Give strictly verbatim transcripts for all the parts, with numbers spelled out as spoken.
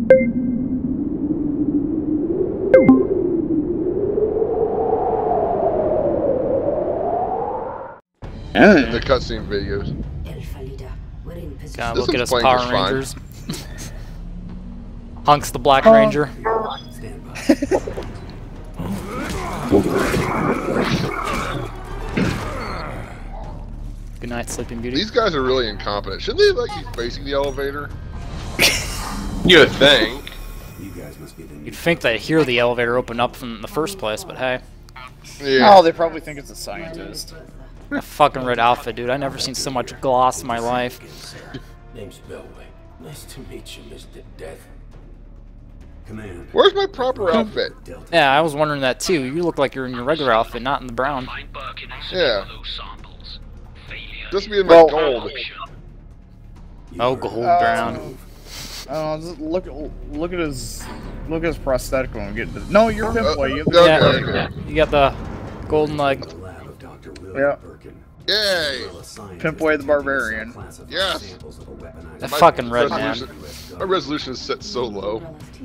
In the cutscene videos. God, look at us Power Rangers. Hunk's the Black Ranger. Good night, Sleeping Beauty. These guys are really incompetent. Shouldn't they like be facing the elevator? You would think. You'd think they'd hear the elevator open up from the first place, but hey. Yeah. Oh, they probably think it's a scientist. A fucking red outfit, dude. I've never seen so much gloss in my life. Name's B O W Nice to meet you, Mister Death. Command. Where's my proper outfit? Yeah, I was wondering that too. You look like you're in your regular outfit, not in the brown. Yeah. Just be in my well, gold. Oh, gold uh, brown. Oh, just look at look at his look at his prosthetic when we get to. No, you're pimp way. You, uh, yeah, okay. You got the golden leg. Yeah. Yay! Pimpway the Barbarian. Yes! That fucking red man. My resolution is set so low.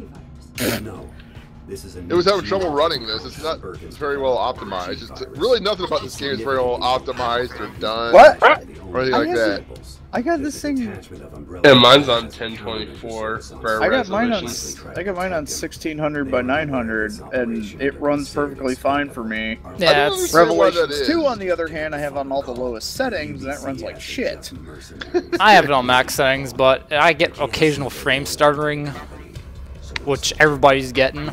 No. This is a it was having trouble running this. It's not it's very well optimized. It's really nothing about this game is very well optimized or done. What? Or anything like that. I got this thing. Yeah, mine's on ten twenty-four for I got mine on. resolution. I got mine on sixteen hundred by nine hundred, and it runs perfectly fine for me. Yeah, it's Revelations two, on the other hand, I have on all the lowest settings, and that runs like shit. I have it on max settings, but I get occasional frame stuttering, which everybody's getting.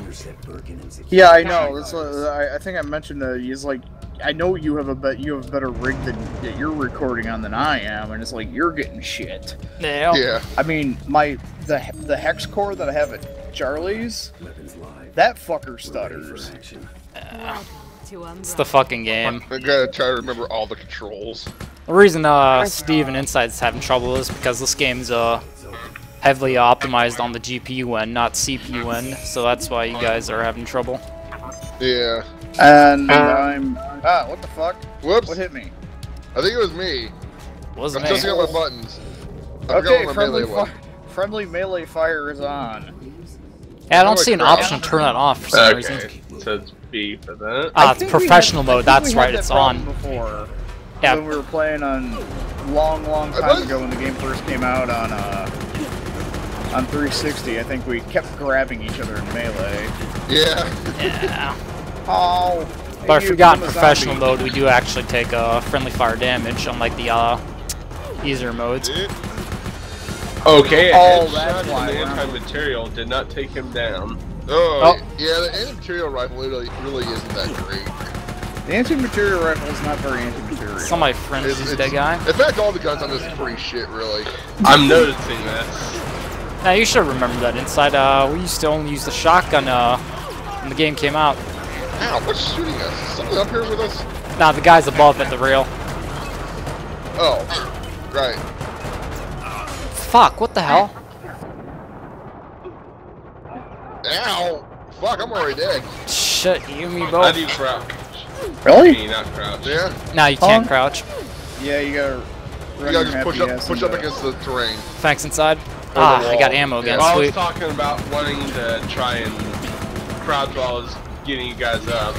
Yeah, I know. That's what, I, I think I mentioned that he's like, I know you have a bet you have a better rig than that you're recording on than I am, and it's like you're getting shit. Yeah. Yeah. I mean, my the the hex core that I have at Charlie's, that fucker stutters. Uh, it's the fucking game. I gotta try to remember all the controls. The reason uh, Steve and Inside's having trouble is because this game's uh heavily optimized on the G P U end, not C P U end, so that's why you guys are having trouble. Yeah. And I'm ah, what the fuck? Whoops! What hit me? I think it was me. Wasn't I'm me. touching on my buttons. I'm okay, my friendly, melee fi friendly melee fire is on. Yeah, I don't see an option to turn that off for some okay. reason. It says B for that. Ah, it's professional had, mode. That's right. That it's on. Before, yeah. When we were playing on long, long time ago when the game first came out on uh on three sixty, I think we kept grabbing each other in melee. Yeah. Yeah. Oh. But I forgot in professional mode we do actually take uh, friendly fire damage, unlike the uh, easier modes. Okay, a oh, headshot and the anti-material did not take him down. Oh, oh. yeah, the anti-material rifle really, really isn't that great. The anti-material rifle is not very anti-material. Some of my friends use that guy. In fact, all the guns on this is pretty shit, really. I'm noticing that. Now you should remember that. Inside, uh, we used to only use the shotgun uh, when the game came out. Ow, what's shooting us? Is someone up here with us? Nah, the guy's above at the rail. Oh, right. Fuck, what the hell? Ow! Fuck, I'm already dead. Shit, you and me I both. do crouch. Really? Me, not crouch. Yeah? Now you can't Huh? crouch. Yeah, you gotta You gotta just push up, push up against the terrain. Thanks, Inside. Ah, I got ammo again, Well, I was sweet. talking about wanting to try and crouch while I was getting you guys up.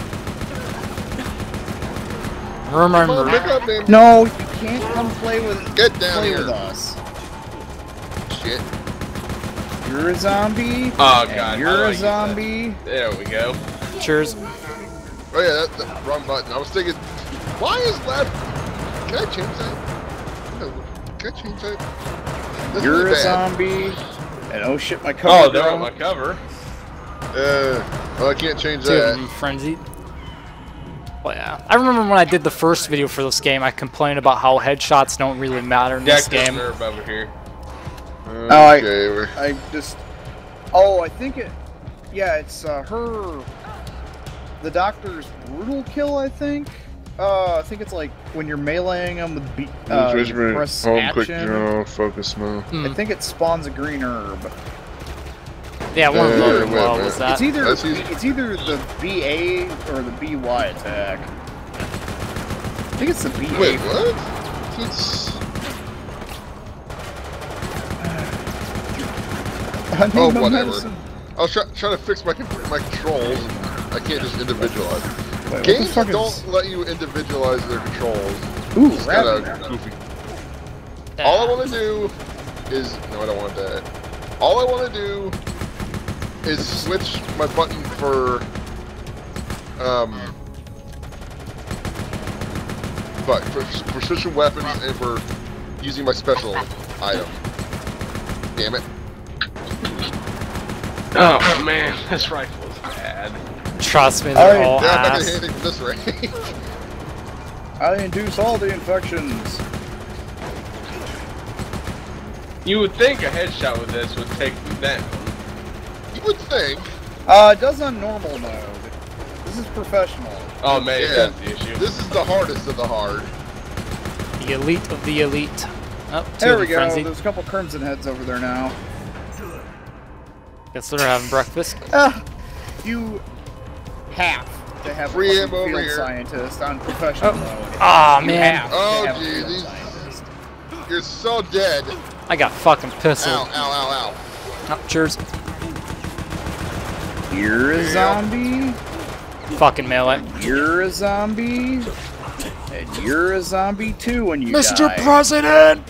Remember. Up, no, you can't come play with Get down play here. with us. Shit. You're a zombie. Oh and god, you're like a zombie. that. There we go. Cheers. Oh yeah, that's the wrong button. I was thinking, why is left? Can I change that? No, can I change that? That's You're really a bad. zombie. And oh shit, my cover. Oh, they're on my cover. Uh, well, I can't change Dude, that. I'm frenzied. Well, yeah. I remember when I did the first video for this game, I complained about how headshots don't really matter in this Jack game. nerve over here. Oh, I, Okay, I just. Oh, I think it. Yeah, it's uh, her. The doctor's brutal kill, I think. Uh, I think it's like when you're meleeing them with B. Uh, press home, quick action. draw, focus mode. Hmm. I think it spawns a green herb. Yeah, one of Uh, them wait a uh, minute. was that. It's either That's easy. it's either the B A or the B Y attack. I think it's the B A. Wait, what? It's... I need Oh, my whatever. medicine. I was try trying to fix my my controls. And I can't just individualize. Wait, what Games the fuck don't is... let you individualize their controls. Ooh, It's kind of rabbit. goofy. All I want to do is no, I don't want that. All I want to do is switch my button for um, but for, for switching weapons and for using my special item. Damn it! Oh man, this rifle is bad. Trust me, they're I- all Yeah, I'm not ass. gonna hit anything from this range. I induce all the infections. You would think a headshot with this would take them down. You would think. Uh, it does on normal mode. This is professional. Oh man, Yeah. that's the issue. This is the hardest of the hard. The elite of the elite. Oh, two There of we them go. frenzied. There's a couple crimson heads over there now. Guess they're having breakfast. Ah, you have to have Free a him fucking over field here. scientist on professional Oh. mode. Aw, You man. have to Oh, have a gee, field these- scientist. You're so dead. I got fucking pistol. Ow, ow, ow, Oh, cheers. You're a zombie. Fucking melee. You're a zombie. And you're a zombie too when you Mister die. President!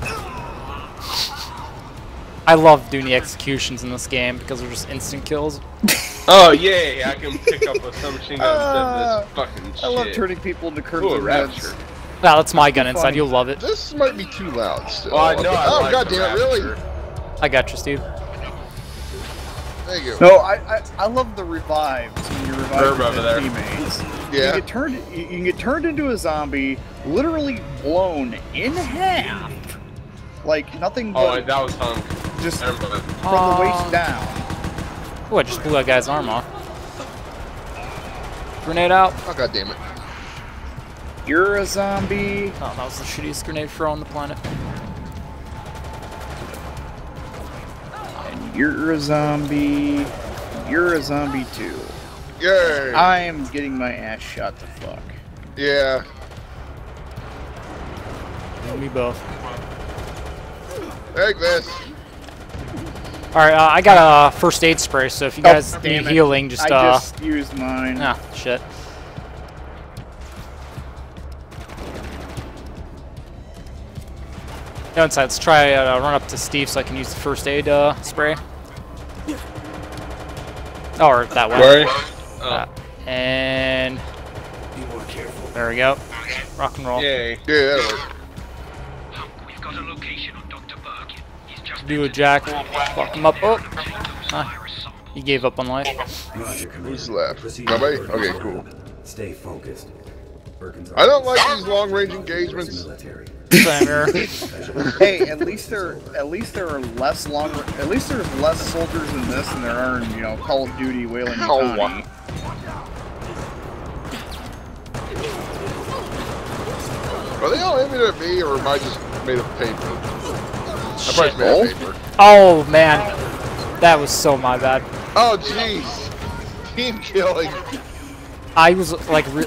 I love doing the executions in this game because they're just instant kills. Oh yay, I can pick up a submachine gun Uh, instead of this fucking shit. I love turning people into Ooh, a crimson rapture. heads. Wow, that's my gun inside. Funny. You'll love it. ow. This might be too loud still. Oh, I know. I oh, like god the damn it, really? rapture. I got you, Steve. There you go. No, I, I I love the revives when you revive Herb over your there. teammates. Yeah. You get turned you, you can get turned into a zombie, literally blown in half. Like nothing Oh, but wait, that was Hunk. just Never mind. from the waist down. Oh, I just blew that guy's arm off. Grenade out. Oh god damn it. You're a zombie. Oh, that was the shittiest grenade throw on the planet. And you're a zombie. You're a zombie too. Yay. I'm getting my ass shot to fuck. yeah. Me both. Take this. Alright, uh, I got a first aid spray, so if you Oh, guys damn need it. healing, just, I uh... just used mine. Ah, shit. Go inside. Let's try uh, run up to Steve so I can use the first aid uh, spray. Or that way. Where? Oh, Uh, and Be more careful. there we go. Rock and roll. yay. Yeah, that'll work. We've got a location on Doctor Burke. He's just Do a Jack. Fuck him up. Oh! Ah, he gave up on life. Roger, Commander. Who's left? Proceed Nobody? with Okay, Birkin. cool. Stay focused. Birkin's I don't like these long-range engagements. military. Same here. Hey, at least there, at least there are less long. At least there's less soldiers in this than there are in, you know, Call of Duty, Wayland Ow. County. Are they all aiming at me, or am I just made of paper? I'm Shit. probably made of paper. Oh, man. That was so my bad. Oh, jeez. Team killing. I was, like, re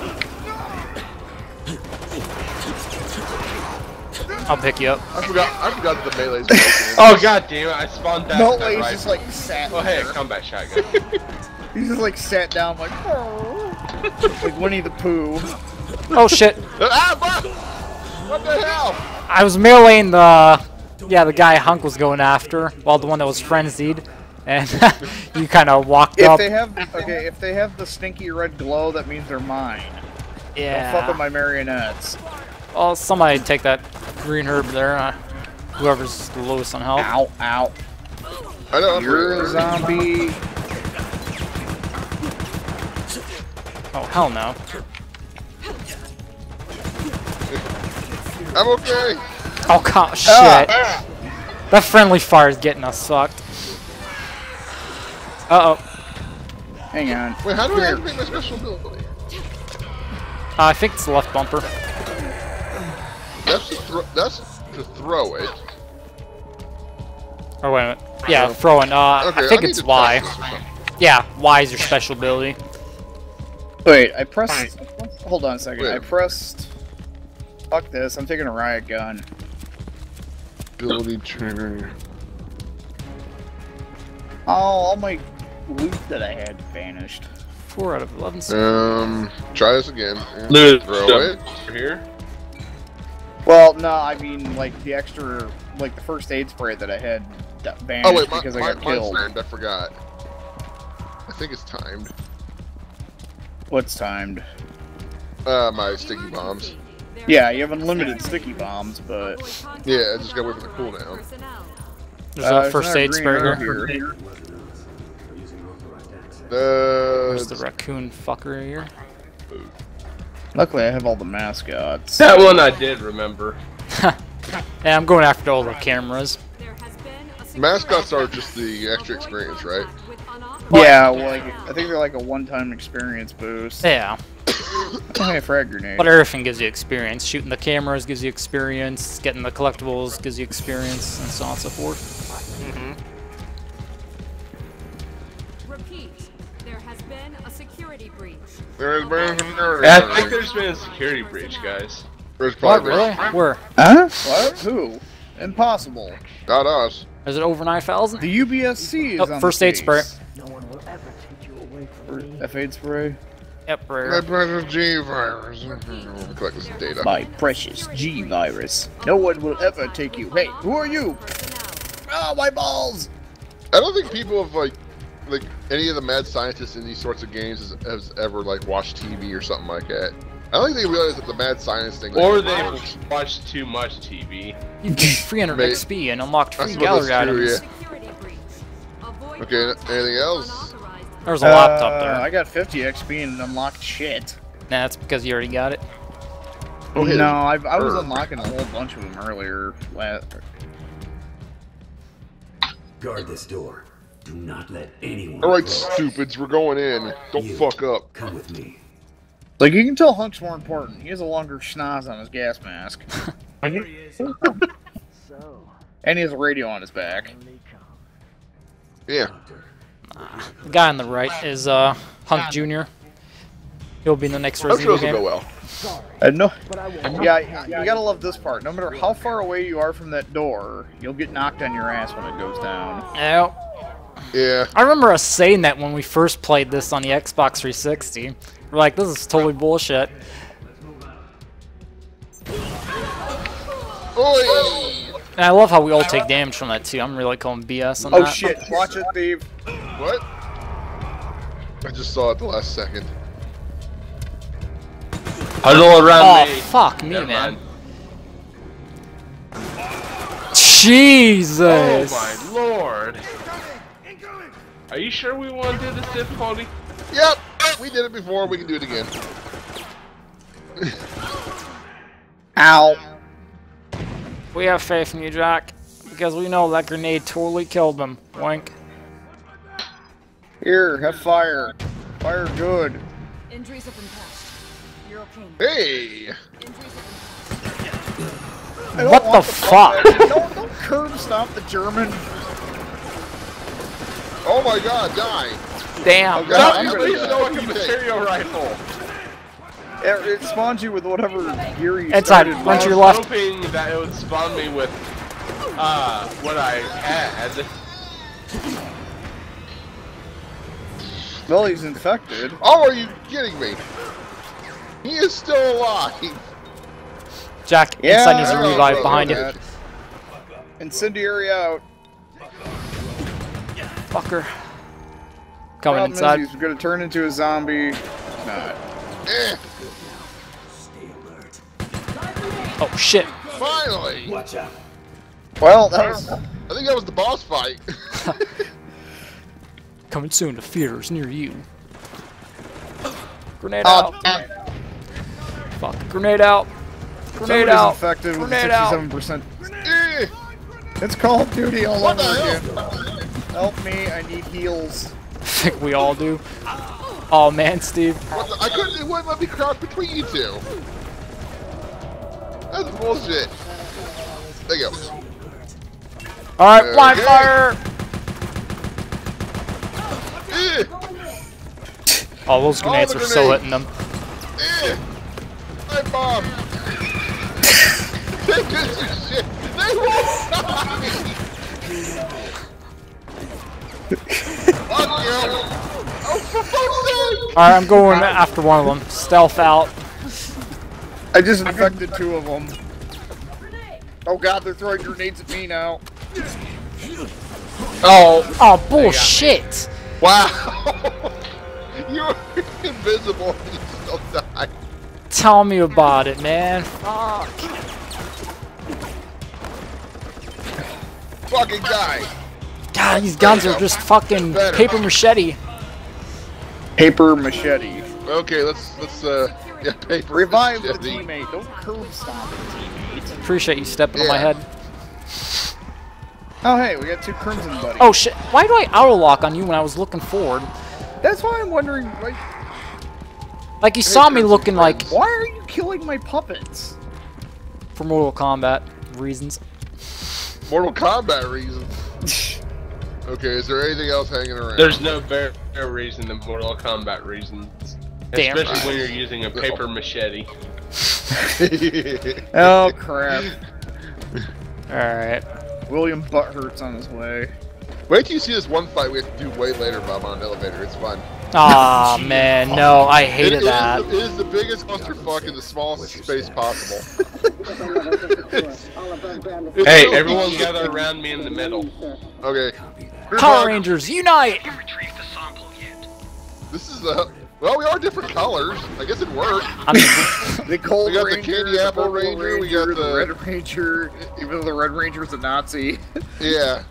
I'll pick you up. I forgot. I forgot the melee's broken. Oh god damn it, I spawned back No with that way, he's rifle. just like sat. Oh hey, there. combat shotgun. He's just like sat down, like, like Winnie the Pooh. Oh, shit. Ah, fuck! What the hell? I was meleeing the... Yeah, the guy Hunk was going after, while the one that was frenzied. And you kind of walked If up. they have, okay, if they have the stinky red glow, that means they're mine. Yeah. Don't fuck with my marionettes. Well, somebody take that green herb there. Uh, whoever's the lowest on health. Ow, ow. I know. I'm You're a pretty- zombie. Oh, hell no. I'm okay. Oh, god, shit. Ah. That friendly fire is getting us sucked. Uh-oh. Hang on. Wait, how do I Here. activate my special ability? Uh, I think it's the left bumper. That's to throw. That's to throw it. Or wait a minute. Yeah, throwing. Uh, Okay, I think need it's to Y. test this or something. Yeah, Y is your special ability. Wait, I pressed. Hold on a second. Wait. I pressed. Fuck this. I'm taking a riot gun. Ability trigger. Oh, all my loot that I had vanished. Four out of eleven. Um, try this again. Loot. Throw it. Here. Well, no, I mean like the extra, like the first aid spray that I had that vanished Oh wait, my, because my, I got mine's killed. timed. I forgot. I think it's timed. What's timed? Uh, my sticky bombs. Yeah, you have unlimited sticky bombs, but Yeah, I just gotta wait for the cooldown. There's uh, a first not a aid green spray arrow here. here. There's Uh, the raccoon fucker here. Luckily, I have all the mascots. That one I did remember. Yeah, I'm going after all the cameras. mascots are just the extra experience, right? Yeah, well, like I think they're like a one-time experience boost. Yeah, Hey, frag grenade. but everything gives you experience. Shooting the cameras gives you experience. Getting the collectibles gives you experience, and so on and so forth. Mm-hmm. Repeat, there has been a security breach. There's been some nerdy. Yeah, I think there's been a security breach, guys. There's What, probably really? Where? Huh? What? Who? Impossible. not us. Is it over nine thousand? The U B S C is Oh, on first the aid spray. case. F aid spray. Yep, right My here. precious G virus. Collect this data. My precious G virus. No one will ever take you. Hey, who are you? Oh, my balls! I don't think people have like, like any of the mad scientists in these sorts of games has, has ever like watched T V or something like that. I don't think they realize that the mad science thing. Or like, they've watched too much T V. You gained three hundred Mate, X P and unlocked I free suppose gallery that's true, items. Security breach. Avoid Okay, contact anything with else? unauthorized- There's a laptop Uh, there. I got fifty X P and unlocked shit. Nah, that's because you already got it. Okay, No, I, I was Sure. unlocking a whole bunch of them earlier. la- Guard this door. Do not let anyone. Alright, close. stupids, we're going in. Don't You, fuck up. Come with me. Like, you can tell Hunk's more important. He has a longer schnoz on his gas mask. And he has a radio on his back. Yeah. The guy on the right is uh, Hunk Junior He'll be in the next I'm Resident sure Evil this will game. go well. Uh, no, yeah, you gotta love this part. No matter how far away you are from that door, you'll get knocked on your ass when it goes down. Yeah. Yeah. I remember us saying that when we first played this on the Xbox three sixty. We're like, this is totally bullshit. Oi! And I love how we all take damage from that too. I'm really calling B S on Oh that. shit, watch it, thief. What? I just saw it the last second. Huddle around Oh, me. fuck me, Never man. mind. Jesus! Oh my lord. Are you sure we want to do this difficulty? Yep! We did it before, we can do it again. Ow. We have faith in you, Jack, because we know that grenade totally killed them. Wink. Here, have fire. Fire good. Injuries have been patched. You're okay. Hey! Injuries have been patched. I don't What want the fuck? Don't, don't curb stop the German. Oh my god, die! Damn. Oh god, I'm Please gonna go like a die. material rifle. It, it spawns you with whatever gear you Inside, started run with. to your I left. was hoping that it would spawn me with uh what I had. Well, he's infected. Oh, are you kidding me? He is still alive! Jack, Yeah, inside needs a I know, revive bro, behind you. okay. Incendiary out. Fucker. Coming Problem inside. is he's gonna turn into a zombie. Not. Eh, Stay alert. Oh shit. finally! Watch out. Well, that was. I think that was the boss fight. Coming soon to theaters near you. Grenade Oh, out. Fuck. Grenade out. Grenade Somebody's out. infected with Grenade out. sixty-seven percent. Eh, It's Call of Duty all what the over hell? again. Help me, I need heals. I think we all do. Oh man, Steve. What the, I couldn't, it wouldn't let me crouch between you two. That's bullshit. There you go. Alright, blind Okay. fire! Eh, Oh, those grenades the are so grenades. hitting them. eh. Hi, Bob. They get you shit. They won't die. Alright, I'm going after one of them. Stealth out. I just infected two of them. Oh god, they're throwing grenades at me now. Oh. Oh, bullshit. Wow. You're invisible and you still die. Tell me about it, man. Fuck. Fucking die. God, these guns are just fucking Better. paper machete. Paper machete. Okay, let's let's uh yeah paper. Revive the machete. teammate. Don't curb stop the teammate. Appreciate you stepping on my Yeah. head. Oh hey, we got two crimson buddies. Oh shit, why do I auto lock on you when I was looking forward? That's why I'm wondering, like, Like you saw me looking like why are you killing my puppets? for Mortal Kombat reasons. Mortal Kombat reasons. Okay, is there anything else hanging around? There's no better reason than Mortal Kombat reasons. Damn. Especially when you're using a paper machete. Oh crap. Alright. William Butthurt's on his way. Wait till you see this one fight we have to do way later, Bob, on an elevator. It's fun. Aw, man, no, I hated it, it that. Is the, it is the biggest clusterfuck in the smallest space possible. It's Hey, really- everyone gather around me in the middle. Okay. Power Rangers, unite! Have you retrieved the sample yet? This is a. Well, we are different colors. I guess it worked. I mean, The Cold We got the Ranger, Candy Apple Purple Ranger, we got the, the- Red Ranger, even though the Red Ranger's a Nazi. Yeah.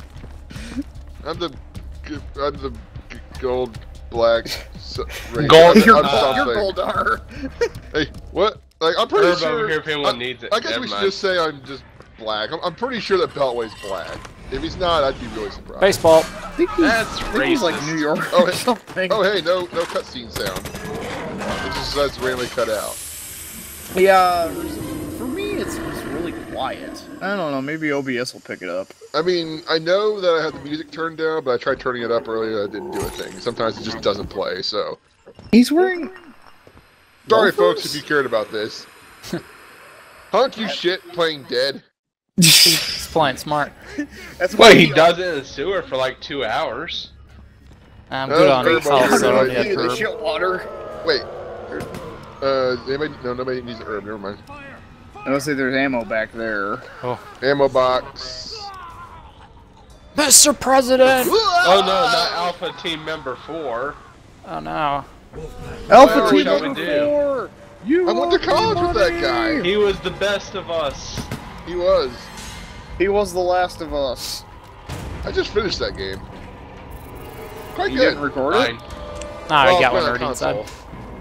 I'm the. g- I'm the g- gold, black. s- Ranger. Gold- I'm, You're, I'm Gold, you're something. Goldar. Hey, what? Like, I'm pretty Herb sure. over here if anyone I, needs it. I guess Never we should mind. just say I'm just black. I'm, I'm pretty sure that Beltway's black. If he's not, I'd be really surprised. baseball. I think he's, That's I think he's like racist. New York Oh, or hey. something. Oh, hey, no, no cutscene sound. It just says randomly cut out. Yeah, for me, it's, it's really quiet. I don't know, maybe O B S will pick it up. I mean, I know that I have the music turned down, but I tried turning it up earlier. I didn't do a thing. Sometimes it just doesn't play. So, He's wearing. sorry, loafers? folks, if you cared about this. Hunk, you shit, playing dead. He's playing smart. That's why Wait, he does it in the sewer for like two hours. I'm Oh, good on Herb it. over here, Also, right? yeah, Hey, the Herb. shit water. Wait. Uh, anybody? No, nobody needs a herb. Never mind. I don't say there's ammo back there. Ammo box. Mister President! Oh no, not Alpha Team Member four. Oh no. Alpha What Team shall we number do? four. You I went to owe me college with that money. guy. He was the best of us. He was. He was the last of us. I just finished that game. Quite You good. didn't record it? Fine. Nah, Well, I got play one on already console. inside.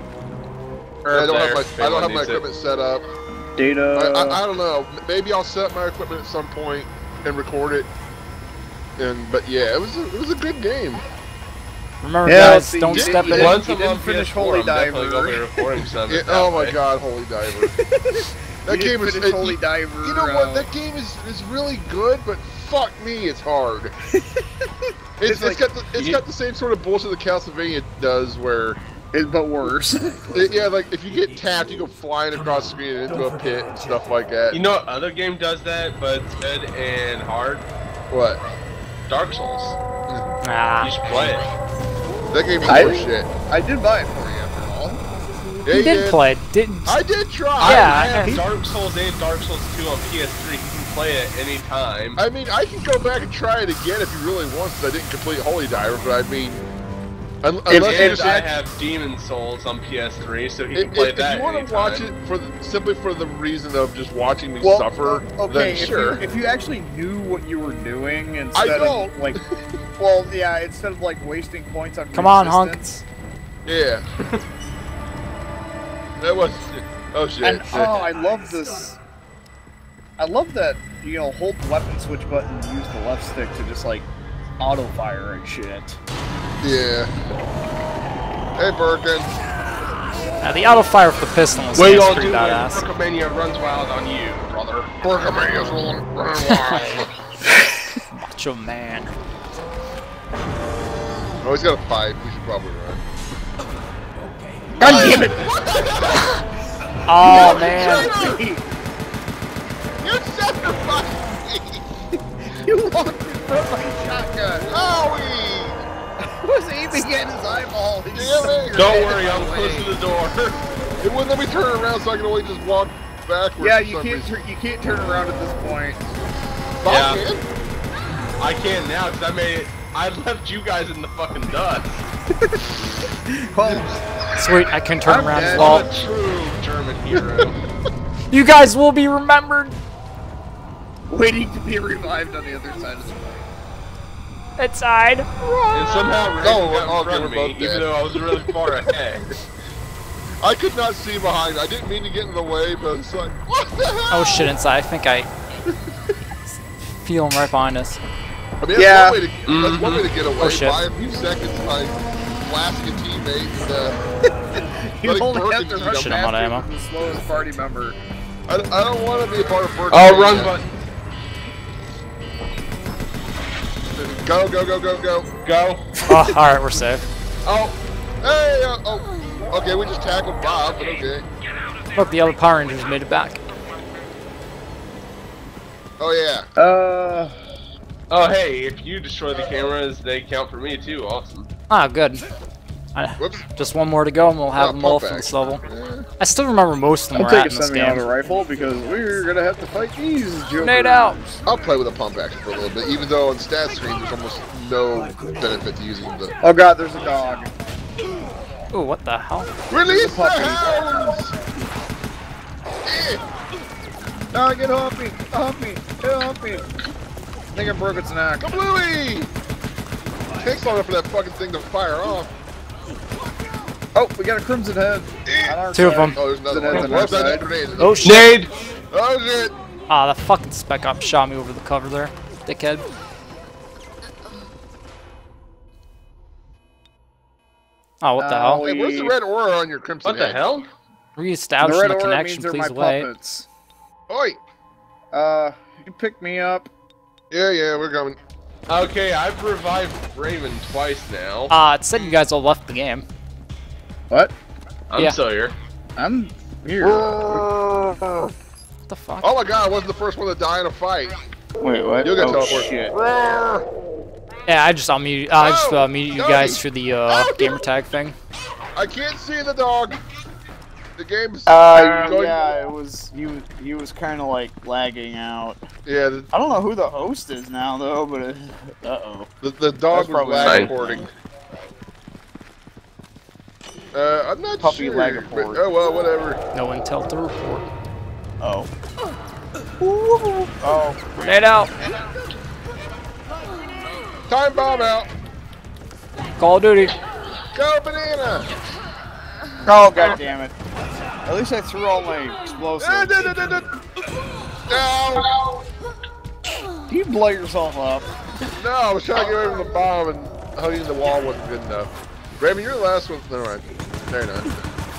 I don't have my, If I don't have anyone my needs it. equipment set up. Data. I, I, I don't know. M- Maybe I'll set up my equipment at some point and record it. And but yeah, it was a, it was a good game. Remember, Yeah, guys, see, don't you step didn't- in you it. Once I'm didn't on finish P S four, Holy I'm definitely Diver. gonna be recording some. Yeah, oh my god, Holy Diver. That You game didn't is. finish it- Holy you, Diver. you know what? uh, That game is is really good, but fuck me, it's hard. It's, It's it's like- got the it's you- got the same sort of bullshit that Castlevania does, where it, but worse. it, yeah, like if you get tapped, you go flying across the screen and into a pit and stuff like that. You know what other game does that, but it's good and hard? What? Dark Souls. You Nah. should play it. That game is I- more shit. I did buy it for you after all. Yeah, He you did play it, didn't? I did try. Yeah, I I- have he- Dark Souls and Dark Souls two on P S three. You can play it anytime. I mean, I can go back and try it again if you really want, since I didn't complete Holy Diver. But I mean, un- unless you And just I act- have Demon Souls on P S three, so he if, can play if, that if you want to anytime. watch it for the, simply for the reason of just watching me Well, suffer, okay, then if, sure. you, if you actually knew what you were doing instead don't. of like, well, yeah, instead of like wasting points on Come on, Hunk. resistance. Yeah. That was. Oh shit. And oh, I love this. I love that, you know, hold the weapon switch button and use the left stick to just like auto fire and shit. Yeah. Hey, Birkin. Now, the auto fire with the pistol is What you gonna pretty do when badass. Brookomania runs wild on you, brother? Birkin running wild. Macho man. Oh, he's got a pipe. We should probably run. God damn it! Oh man. You sacrificed me! You walked in front of my shotgun. Owie! your Don't head worry, in I'm my close way. to the door. It wouldn't let me turn around, so I can only just walk backwards. Yeah, for you some can't. reason. Tur you can't turn around at this point. Oh, Yeah. I can. I can now because I made it. I left you guys in the fucking dust. Well, Sweet, I can turn I'm around dead. as What well. a true German hero. You guys will be remembered. waiting to be revived on the other side of the way. Inside. And somehow Raven Oh, got in okay, front of we're me, both even dead. though I was really far ahead. I could not see behind. I didn't mean to get in the way, but it's like, what the hell? Oh shit, inside. I think I feel him right behind us. I mean, that's, Yeah. one, way to, that's one way to get away. Oh, shit. Buy a few seconds by blasting a teammate and uh, You letting only Birkin have to eat run him. Shit, I'm out of faster ammo. than the slowest party member. I, I don't want to be a part of Birkin. Oh, run button. Go, go, go, go, go. Go. Oh, alright, we're safe. Oh, Hey, uh, oh. Okay, we just tackled Bob, but okay. Look, the other Power Rangers made it back. Oh, yeah. Uh, oh, hey! If you destroy the cameras, they count for me too. Awesome. Ah, good. I, Whoops. just one more to go and we'll have Oh, them all pump for back. this level. Yeah. I still remember most of them I'll were take at a in this semi-auto game. rifle because we're gonna have to fight these jokers. Grenade out! I'll play with a pump action for a little bit, even though on stat screen there's almost no benefit to using the... Oh god, there's a dog. Ooh, what the hell? Release the puppy. hounds! Eh. No, get off me! Off me! Get off me! I think I broke its neck. Kablooey! Takes long enough for that fucking thing to fire off. Oh, we got a crimson head. On our Two of side. them. Oh, there's another Is it one. on Whoops, I that just grenaded. Oh shit! Nade. Oh shit! Ah, the fucking spec op shot me over the cover there, dickhead. Oh, what the Uh, hell? Hey, where's the red aura on your crimson What the head? hell? The Re-establishing red the aura connection, means they're please my wait. puppets. Oi! Uh, you can pick me up. Yeah, yeah, we're coming. Okay, I've revived Raven twice now. Ah, it said you guys all left the game. What? I'm yeah. still here. I'm here. Oh What the fuck? my god, I wasn't the first one to die in a fight. Wait, what? You'll get oh, teleport. shit. Yeah, I just unmuted. I just uh, Oh, muted you doggy. guys through the uh, Oh, gamer tag thing. I can't see the dog. The game's Uh, going. yeah, it was, he was, he was kind of like lagging out. Yeah, the, I don't know who the host is now, though, but, it, uh-oh. the, the dog That's was probably lag fine. reporting. Uh, I'm not Puppy sure. lag but- report. oh well, whatever. No intel to report. Oh. Oh. Grenade out! Time bomb out. Call of Duty. Go banana. Oh, god damn it. At least I threw all my explosives. Ah, da, da, da, da. No. You blow yourself up. No, I was trying to get away from the bomb and hugging the wall wasn't good enough. Raven, you're the last one. Never mind. No, you're not.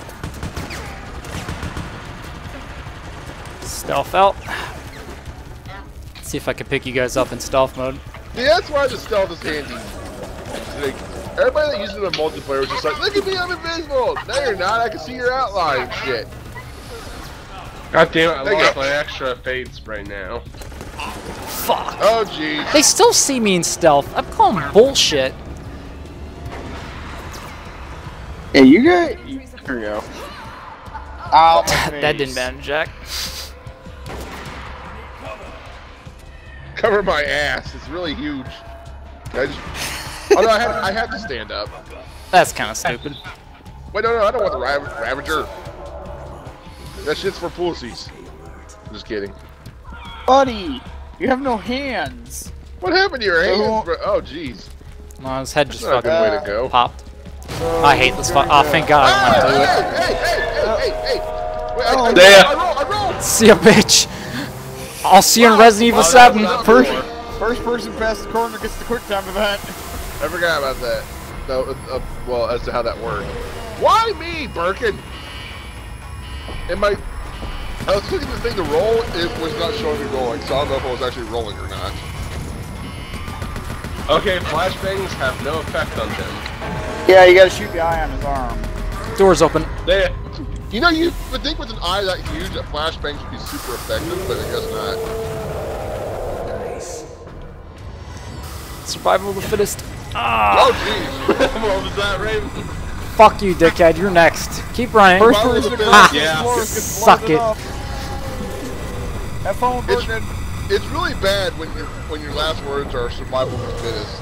Stealth out. Let's see if I can pick you guys up in stealth mode. See, that's why the stealth is handy. Like, everybody that uses it in multiplayer is just like, look at me, I'm invisible. No, you're not. I can see your outline and shit. God damn it, I There you lost go. my extra fade spray now. Fuck. Oh, jeez. They still see me in stealth. I'm calling bullshit. Hey, you guys. Here we go. Ow, my That face. didn't matter, Jack. Cover my ass. It's really huge. I just... Oh, no, I had, I had to stand up. That's kind of stupid. Wait, no, no, I don't want the Rav Ravager. That shit's for pussies. Just kidding. Buddy, you have no hands. What happened to your So- hands, bro? Oh, jeez. Well, his head just That's not a good fucking way to go. popped. I hate this fuck. Oh, thank God I Hey, went to it. hey, hey, hey, hey, hey, hey. Wait, I, I, There. I roll, I roll. See ya, bitch. I'll see you in Resident Evil Oh, seven. that was First, not first person past the corner gets the quick time event. I forgot about that. No, uh, uh, well, as to how that worked. Why me, Birkin? Am I... I was clicking the thing to roll, it was not showing me rolling, so I don't know if I was actually rolling or not. Okay, flashbangs have no effect on him. Yeah, you gotta shoot the eye on his arm. Doors open. There. You know, you would think with an eye that huge, that flashbang should be super effective, but I guess not. Survival of the fittest. Ah. Oh, jeez. What was that, Raven? fuck you, dickhead. You're next. Keep running. First Well, person it's across been- the yeah. floor Just gets suck blooded it. up. Have fun, It's, Bergen. it's really bad when your when your last words are survival of the fittest.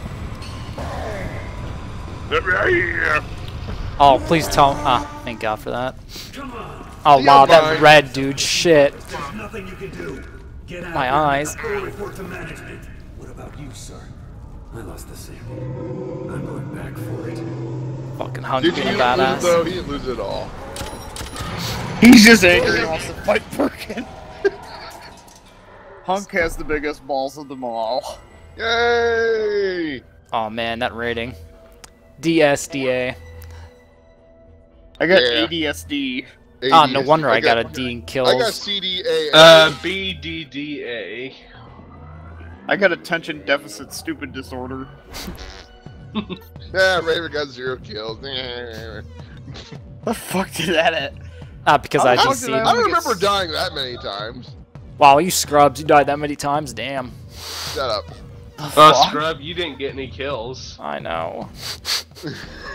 Oh, please tell. Ah, thank God for that. Come on. Oh See, wow, I'm that fine. red dude. Shit. There's nothing you can do. Get out My here. eyes. Go report to management. What about you, sir? I lost the sample. I'm going back for it. Fucking Did Honkey you being a lose it badass. though? He didn't lose it all. He's just angry and wants to fight Birkin. Hunk has the biggest balls of them all. Yay! Oh man, that rating. D S D A. I got Yeah. A D S D. Ah, no wonder I got a D in I got kills. C D A. Uh, B D D A. I got attention deficit stupid disorder. Yeah, Raven got zero kills. The fuck did that at? Ah, because How I the fuck D C'd. did I- I don't remember dying that many times. Wow, you scrubs, you died that many times? Damn. Shut up. Oh, Scrub, you didn't get any kills. I know.